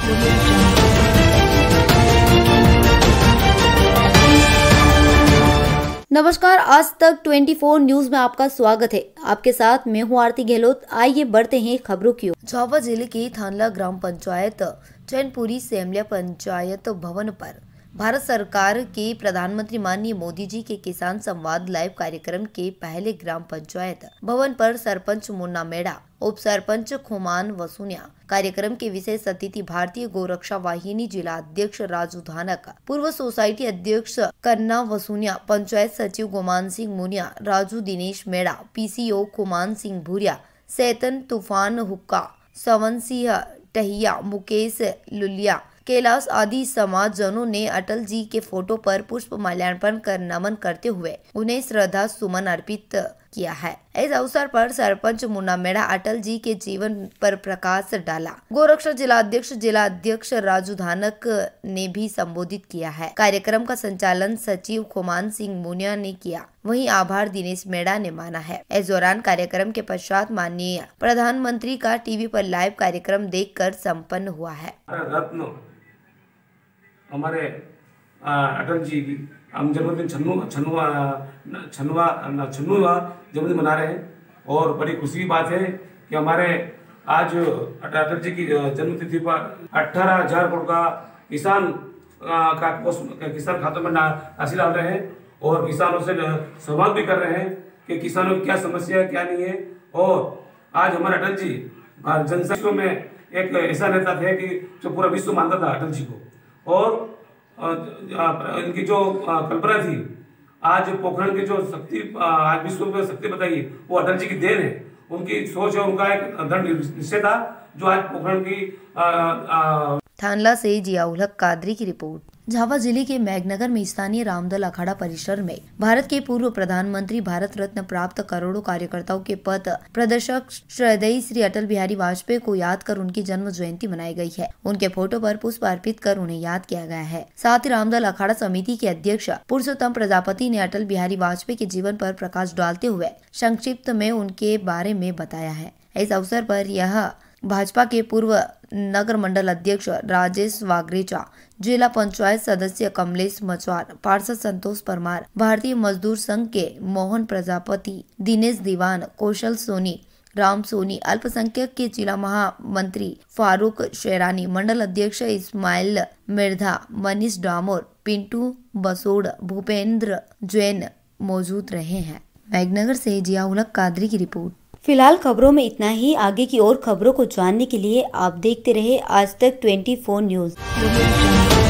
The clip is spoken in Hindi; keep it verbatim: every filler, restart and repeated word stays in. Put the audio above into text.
नमस्कार, आज तक चौबीस न्यूज में आपका स्वागत है। आपके साथ मैं हूँ आरती गहलोत। आइए बढ़ते हैं खबरों की ओर। झाबुआ जिले के थानला ग्राम पंचायत चैनपुरी सेमलिया पंचायत भवन पर भारत सरकार के प्रधानमंत्री माननीय मोदी जी के किसान संवाद लाइव कार्यक्रम के पहले ग्राम पंचायत भवन पर सरपंच मुन्ना मेड़ा, उप सरपंच खुमान वसूनिया, कार्यक्रम के विशेष अतिथि भारतीय गोरक्षा वाहिनी जिला अध्यक्ष राजू धानक, पूर्व सोसाइटी अध्यक्ष कन्ना वसूनिया, पंचायत सचिव गोमान सिंह मुनिया, राजू दिनेश मेड़ा, पीसीओ खुमान सिंह भूरिया, सैतन तूफान हुक्का, सवन सिंह टहिया, मुकेश लुलिया, कैलाश आदि समाज जनों ने अटल जी के फोटो पर पुष्प माल्यार्पण कर नमन करते हुए उन्हें श्रद्धा सुमन अर्पित किया है। इस अवसर पर सरपंच मुन्ना मेड़ा अटल जी के जीवन पर प्रकाश डाला। गोरक्षा जिला अध्यक्ष जिला अध्यक्ष राजू धानक ने भी संबोधित किया है। कार्यक्रम का संचालन सचिव खुमान सिंह मुनिया ने किया, वहीं आभार दिनेश मेड़ा ने माना है। इस दौरान कार्यक्रम के पश्चात माननीय प्रधानमंत्री का टीवी पर लाइव कार्यक्रम देखकर संपन्न हुआ है। हमारे अटल जी की हम जन्मदिन छन्नू छन्नुआ छन्नुआ छन्नुआ जन्मदिन मना रहे हैं और बड़ी खुशी की बात है कि हमारे आज अटल जी की जन्मतिथि पर अठारह हजार करोड़ का किसान का किसान खातों में राशि डाल रहे हैं और किसानों से संवाद भी कर रहे हैं कि किसानों की क्या समस्या है, क्या नहीं है। और आज हमारे अटल जी जनसंख्या में एक ऐसा नेता थे कि जो पूरा विश्व मानता था अटल जी को, और इनकी जो कल्पना थी, आज पोखरण की जो शक्ति आज विश्व में शक्ति बताई वो अटल जी की देन है। उनकी सोच और उनका एक दृढ़ निश्चय था जो आज पोखरण की आ, आ, थानला से जिया उल हक कादरी की रिपोर्ट। झाबुआ जिले के मैघनगर में स्थानीय रामदल अखाड़ा परिसर में भारत के पूर्व प्रधानमंत्री, भारत रत्न प्राप्त करोड़ों कार्यकर्ताओं के पथ प्रदर्शक श्रद्धेय श्री अटल बिहारी वाजपेयी को याद कर उनकी जन्म जयंती मनाई गई है। उनके फोटो पर पुष्प अर्पित कर उन्हें याद किया गया है। साथ ही रामदल अखाड़ा समिति के अध्यक्ष पुरुषोत्तम प्रजापति ने अटल बिहारी वाजपेयी के जीवन पर प्रकाश डालते हुए संक्षिप्त में उनके बारे में बताया है। इस अवसर पर यह भाजपा के पूर्व नगर मंडल अध्यक्ष राजेश वागरेचा, जिला पंचायत सदस्य कमलेश मचवार, पार्षद संतोष परमार, भारतीय मजदूर संघ के मोहन प्रजापति, दिनेश दीवान, कौशल सोनी, राम सोनी, अल्पसंख्यक के जिला महामंत्री फारूक शेरानी, मंडल अध्यक्ष इस्माइल मिर्धा, मनीष डामोर, पिंटू बसोड़, भूपेंद्र जैन मौजूद रहे हैं। मैघनगर से जिया उल हक कादरी की रिपोर्ट। फिलहाल खबरों में इतना ही। आगे की और खबरों को जानने के लिए आप देखते रहे आज तक चौबीस न्यूज।